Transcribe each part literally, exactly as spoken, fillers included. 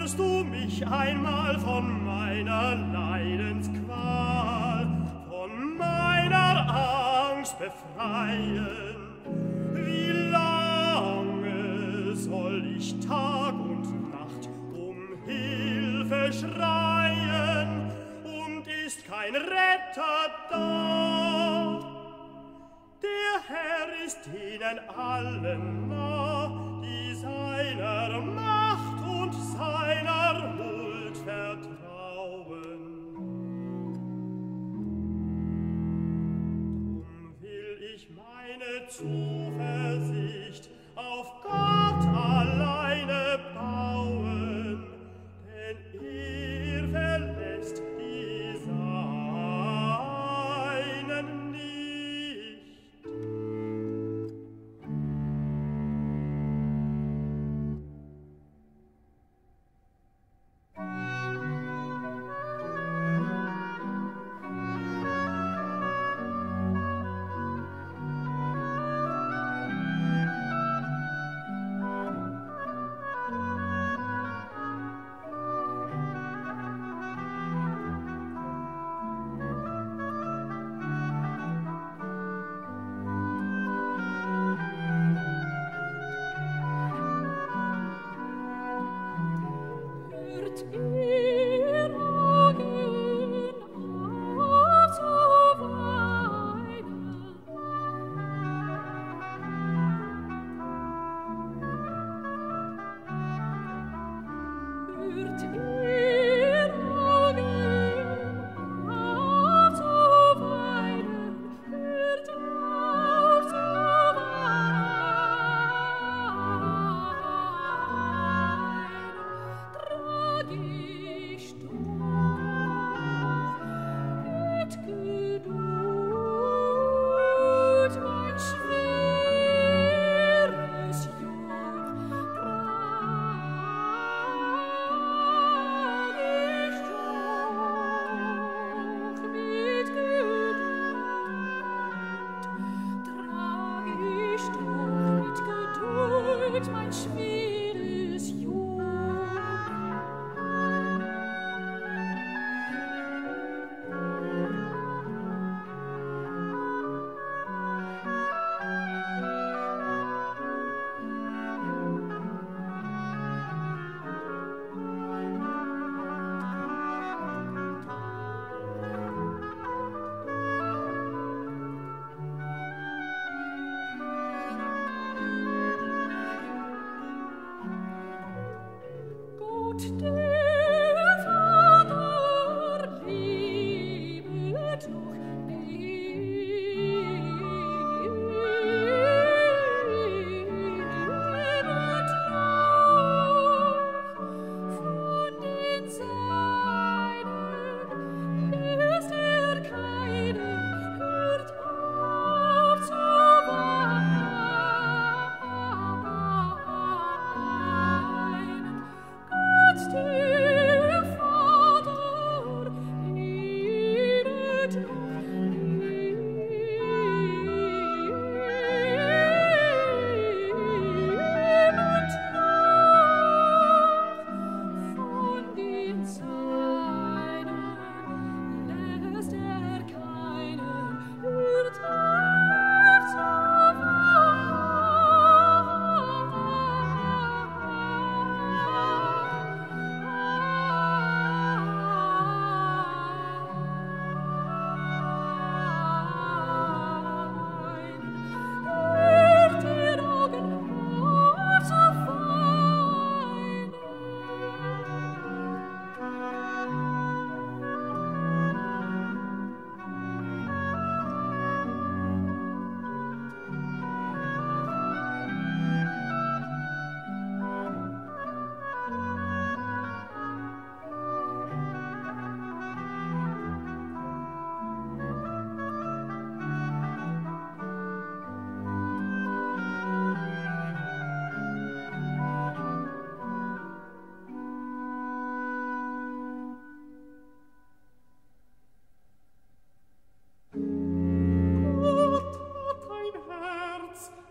tust du mich einmal von meiner Leidensqual, von meiner Angst befreien. Wie lange soll ich Tag und Nacht um Hilfe schreien, und ist kein Retter da? Der Herr ist ihnen allen nah, die seiner Macht und seiner Huld vertrauen. Drum will ich meine Zuversicht auf Gott alleine bauen, denn er verlässt die Seinen nicht.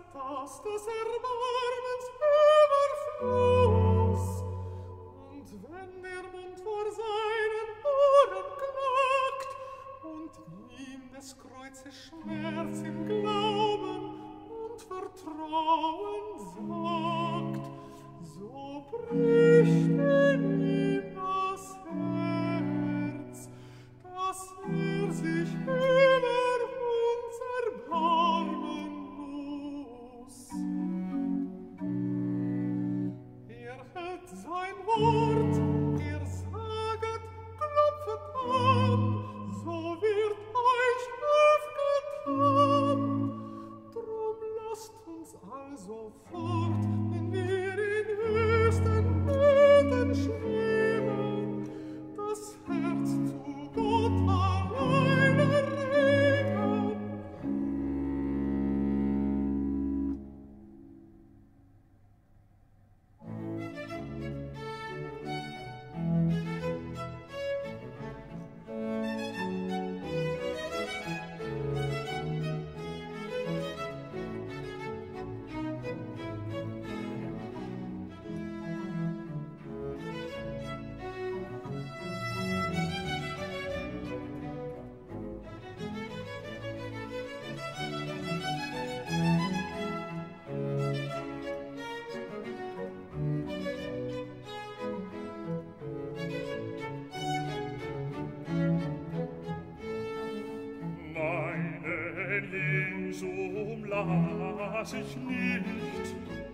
des Erbarmens Überfluss, und wenn der Mund vor seinen Ohren klagt und ihm des Kreuzes Schmerz im Glauben und Vertrauen sagt, so bricht in ihm das Herz, dass er sich über uns erbarmen muss. Er hält sein Wort, er saget, klopfet an, so wird euch aufgetan. Drum lasst uns also fort, wenn wir in höchsten Nöten schweben, das Herz zu Gott alleine regen. Meinen Jesum lass ich nicht.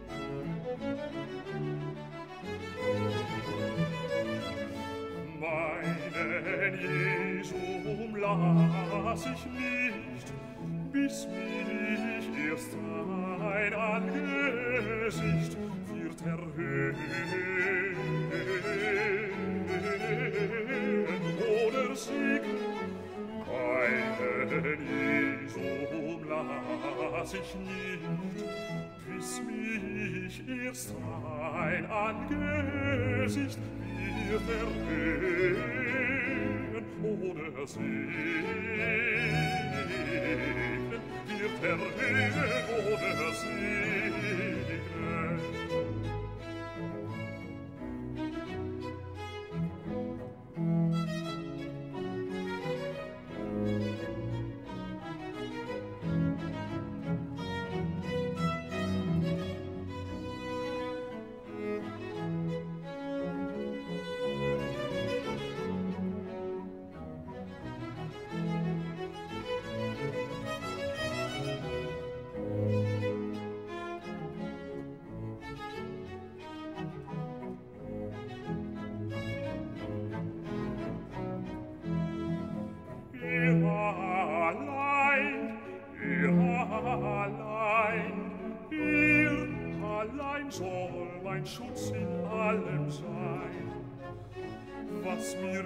Meinen Jesum lass ich nicht, bis mich erst sein Angesicht wird erhöhen oder siegen. Meinen Jesum lass ich nicht, bis mich erst sein Angesicht wird erhöhen oder segnen, wird erhöhen oder segnen. Soll mein Schutz in allem sein, was mir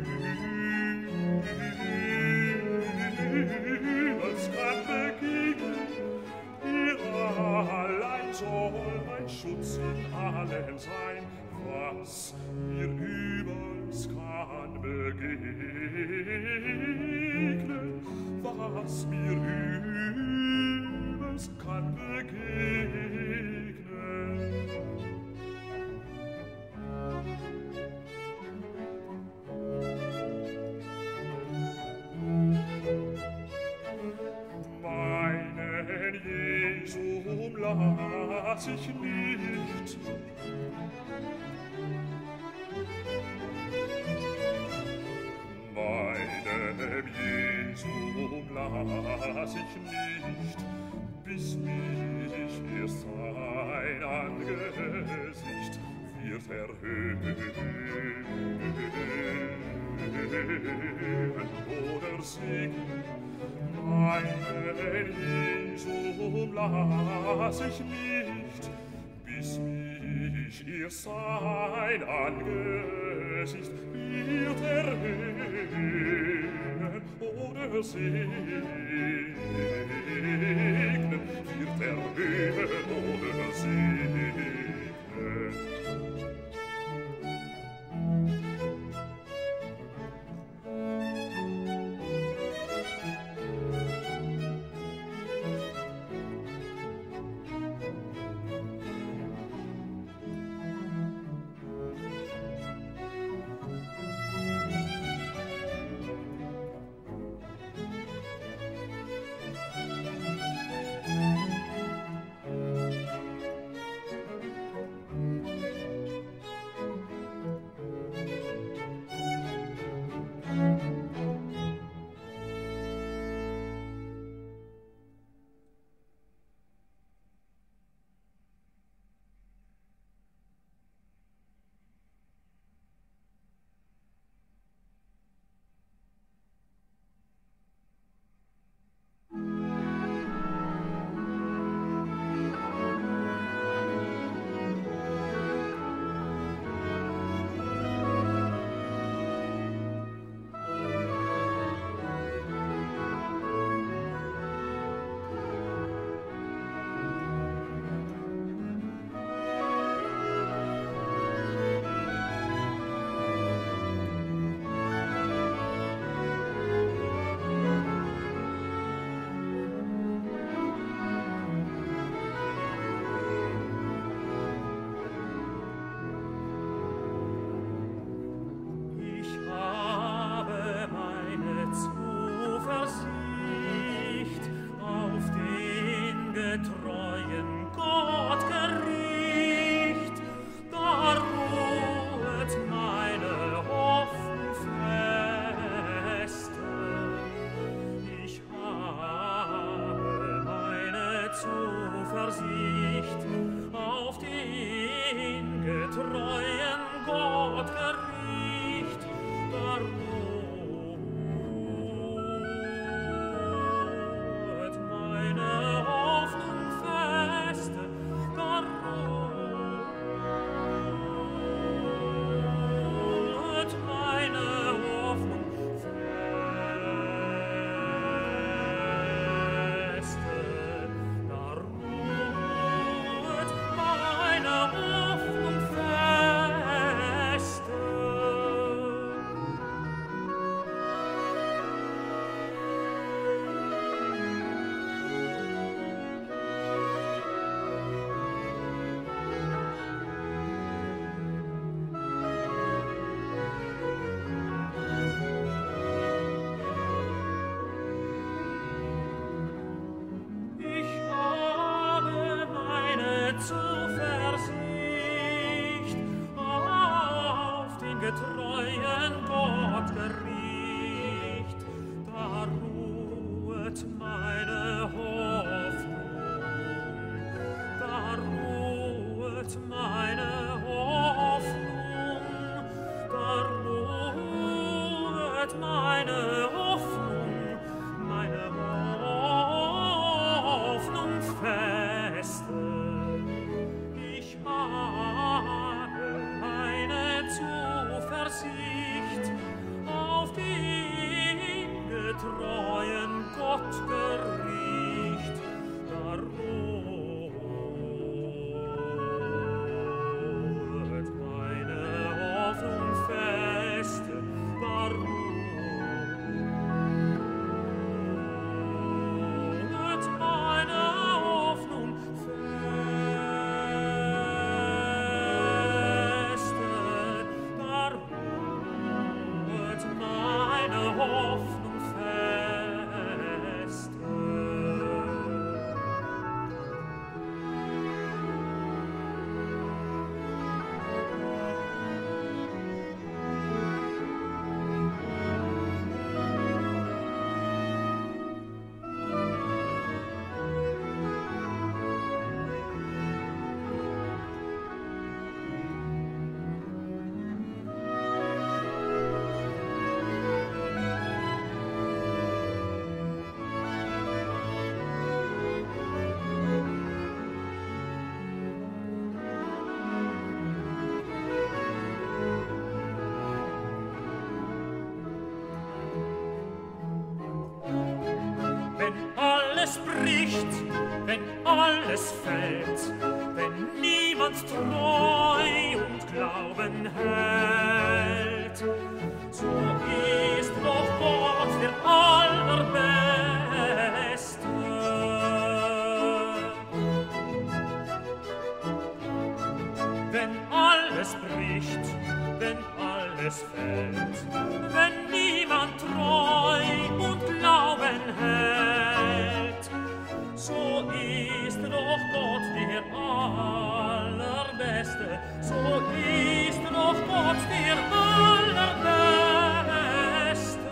übels kann begegnen. Er allein soll mein Schutz in allem sein, was mir übels kann begegnen, was mir übels kann begegnen. Meinen Jesum lass ich nicht, meinem Jesum lass ich nicht, bis mich erst sein Angesicht wird erhöhen oder segnen. Meinen Jesum lass ich nicht, bis mich erst sein Angesicht wird erhöhen oder segnen, wird erhöhen oder segnen. Zuversicht auf den getreuen Gott gericht, da ruht meine Hoffnung feste, da ruht meine Hoffnung feste, da ruht meine Hoffnung feste. Ich habe meine Zuversicht auf den getreuen Gott gericht, da ruht meine Hoffnung, da ruht meine Hoffnung, da ruht meine Hoffnung, meine Hoffnung feste. Ich habe eine Zuversicht auf den getreuen Gott gericht, da ruht meine Hoffnung feste, da ruht meine Hoffnung feste, da ruht meine Hoffnung feste. Wenn alles bricht, wenn alles fällt, wenn niemand treu und Glauben hält, so ist doch Gott der Allerbeste. Wenn alles bricht, wenn alles fällt, wenn niemand treu und Glauben hält, so ist doch Gott der Allerbeste, so ist doch Gott der Allerbeste.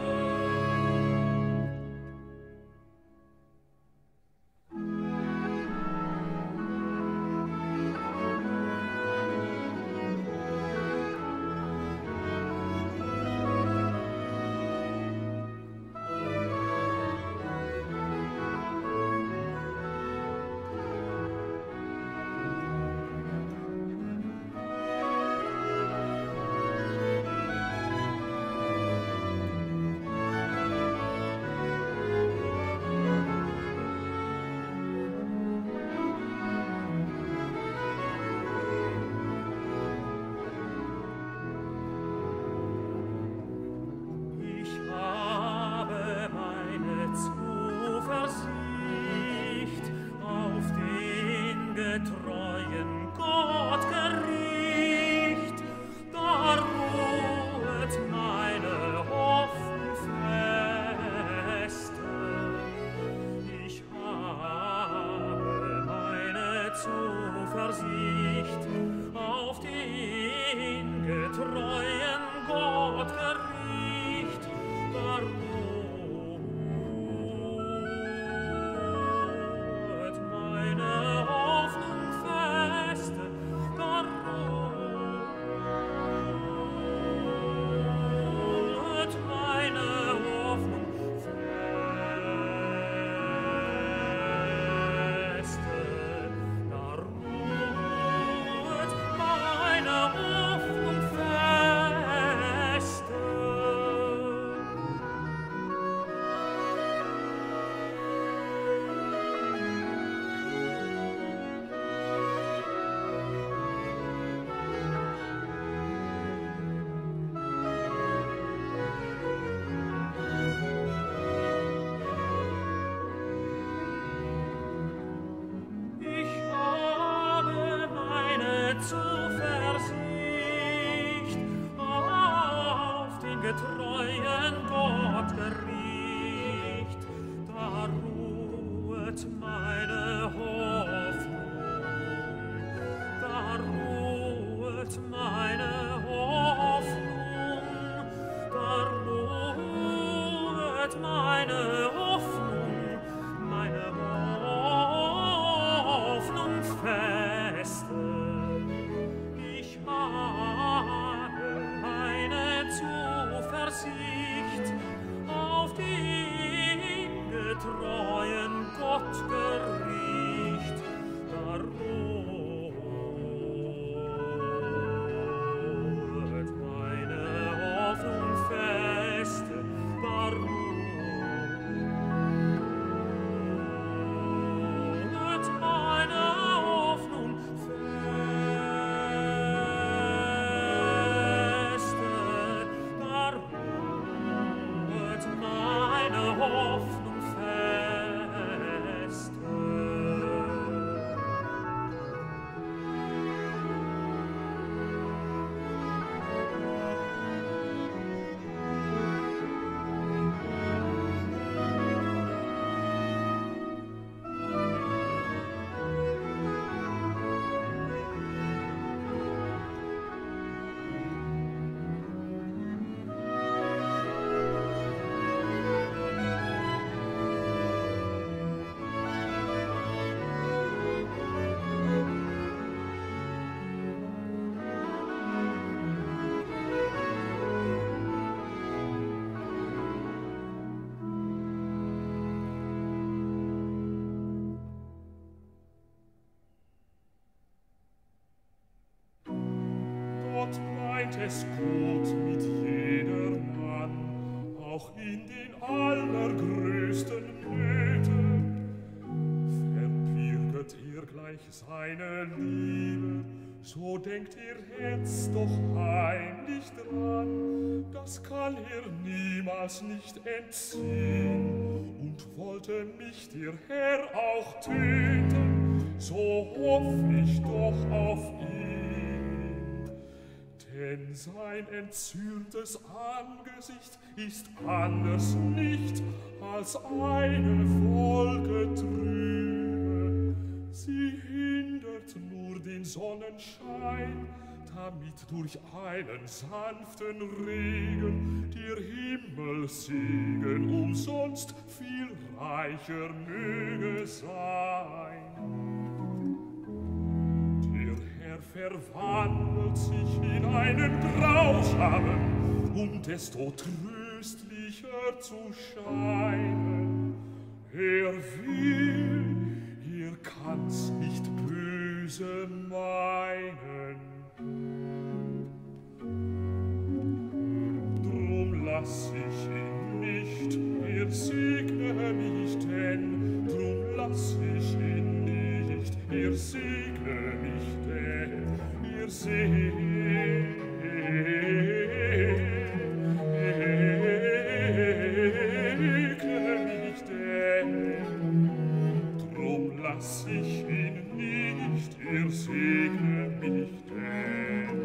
Ruht Zuversicht auf den getreuen Gott gericht, da ruhet meine Hoffnung, da ruhet meine Hoffnung, da ruhet meine Hoffnung, meine Hoffnung feste. Ich habe eine Zuversicht auf den getreuen Gott gericht, da ruhet meine Hoffnung feste, da ruhet meine Hoffnung feste, da ruhet meine Hoffnung feste. Gott meint es gut mit jedermann, auch in den allergrößten Nöten. Verbirget ihr gleich seine Liebe, so denkt ihr Herz doch heimlich dran. Das kann er niemals nicht entziehen. Und wollte mich der Herr auch töten, so hoff ich doch auf ihn. Denn sein entzürntes Angesicht ist anders nicht als eine Wolke trübe. Sie hindert nur den Sonnenschein, damit durch einen sanften Regen der Himmelssegen umsonst viel reicher möge sein. Verwandelt sich in einen Grausamen, um desto tröstlicher zu scheinen. Er will, er kann's nicht böse meinen. Drum lass ich ihn nicht, er segne mich denn, drum lass ich ihn nicht, er segne mich denn, er segne mich denn, drum lass ich ihn nicht, er segne mich denn.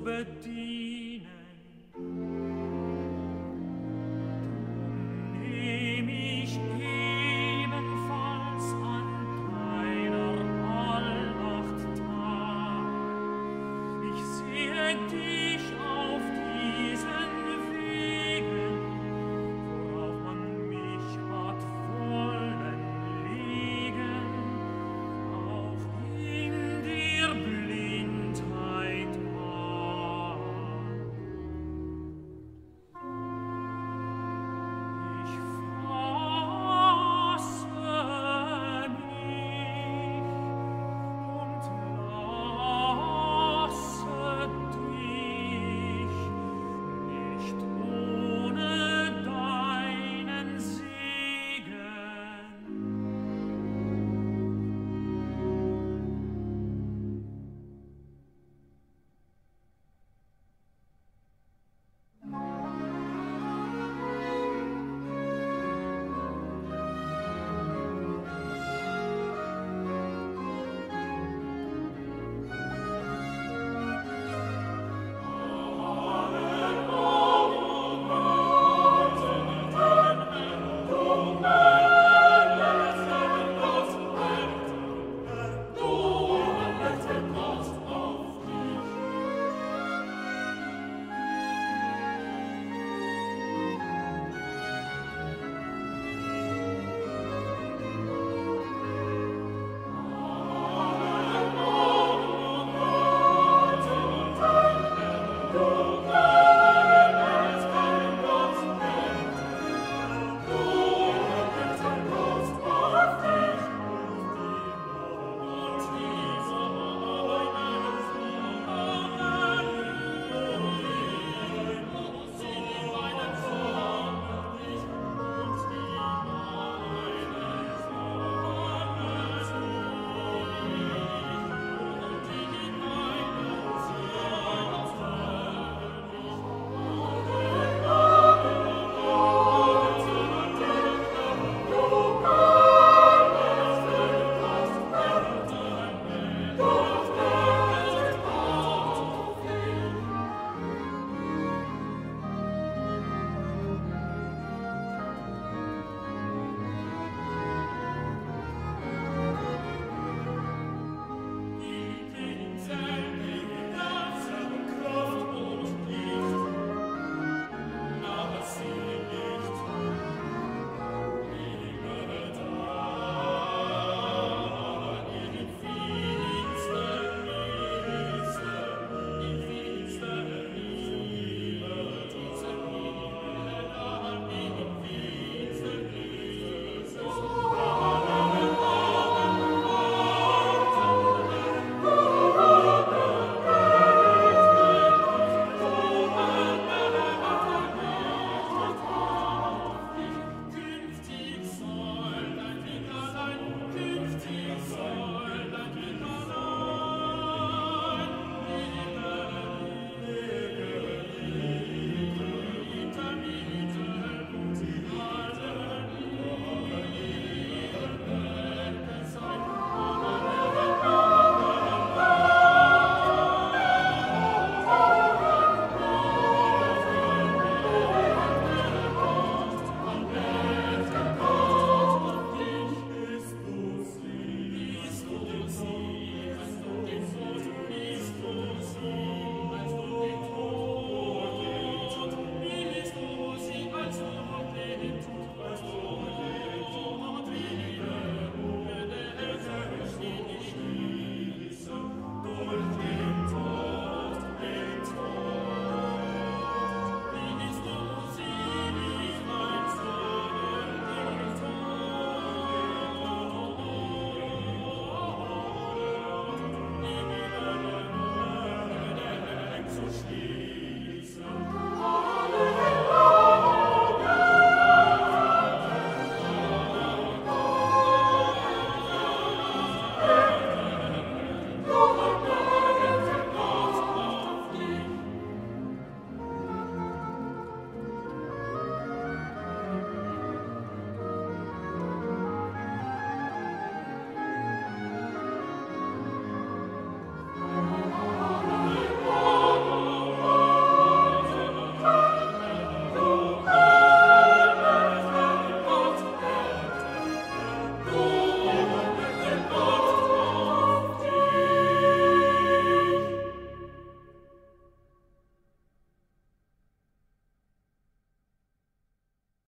bedienen.